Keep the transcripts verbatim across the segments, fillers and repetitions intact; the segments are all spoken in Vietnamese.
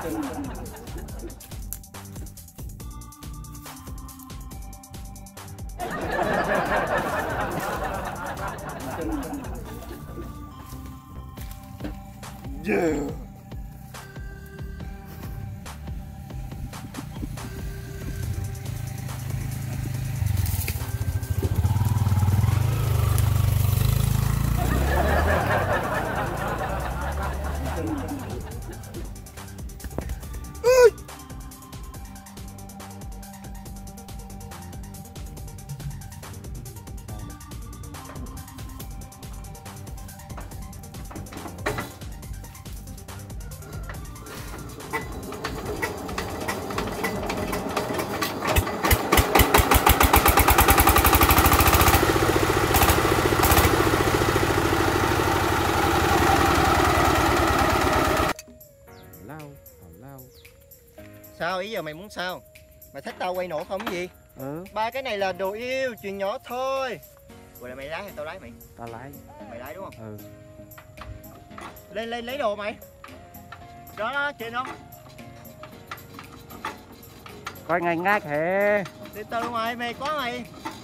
Yeah. Sao ý giờ mày muốn sao? Mày thích tao quay nổ không cái gì? Ừ. Ba cái này là đồ yêu, chuyện nhỏ thôi. Rồi là mày lái hay tao lái mày? Tao lái. Mày lái đúng không? Ừ. Lên lên lấy đồ mày. Đó đó, trên đó. Coi ngày ngác hề. Từ từ mày, mày có mày.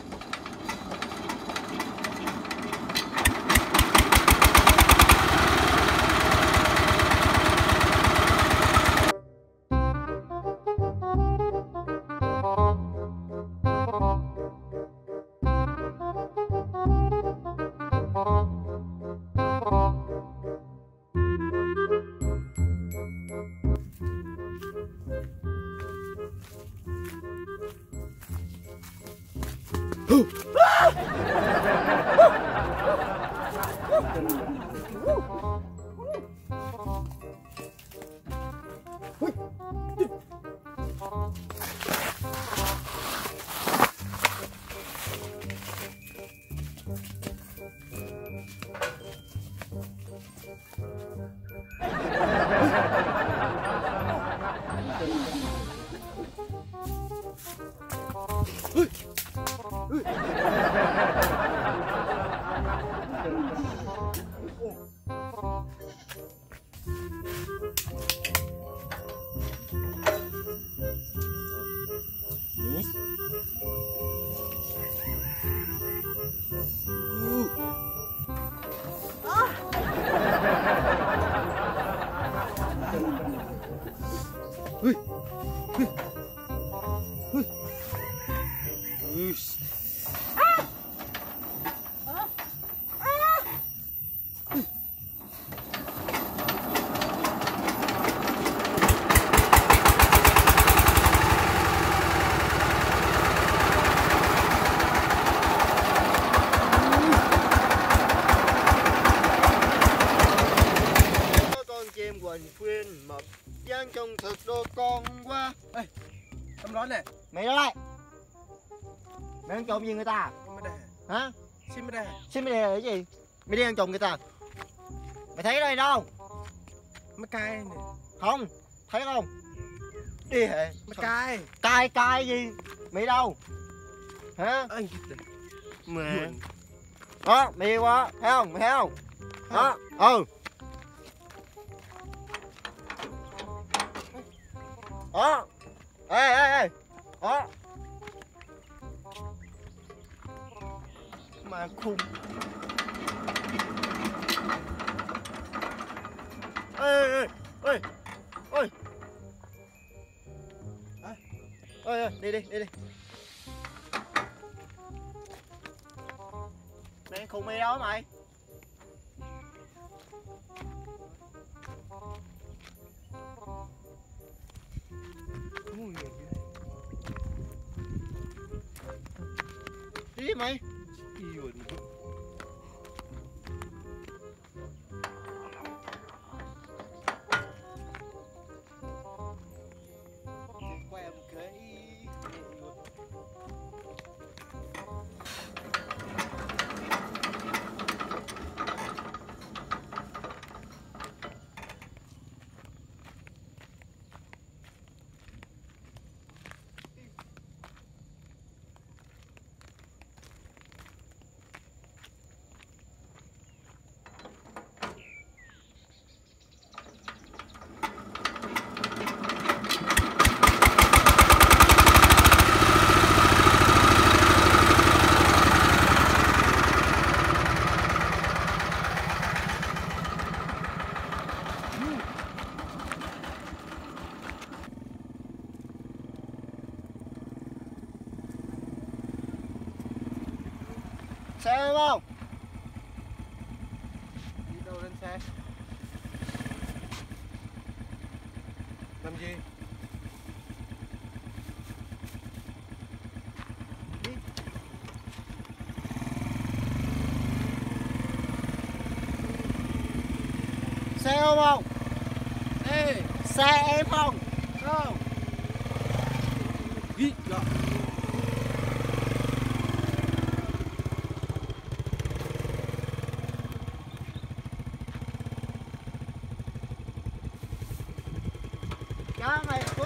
Khuyên mập gian trong thực đồ con qua. Ê, tao nói này. Mày đó lại. Mày ăn trộm gì người ta? Hả? Xin mày đây. Xin mày đây là cái gì? Mày đi ăn trộm người ta. Mày thấy đây đâu? Mày cay này. Không, thấy không? Đi hệ. Mày cay. Cay cay gì? Mày đâu? Hả? Ê, mẹ. Đó, mày đi qua, thấy không? Mày thấy không? Đó, ừ. Đó. Ê ê ê. Đó. Mà khùng. Ê ê ê. Ôi. Ôi ơi, đi đi, đi đi. Mày khùng mày đâu mày? Đi mày. Quay một cái. xe. Làm gì? Đi. Xe không không? Ê, Xe em không? không. Đi, rồi. Đó mày, cô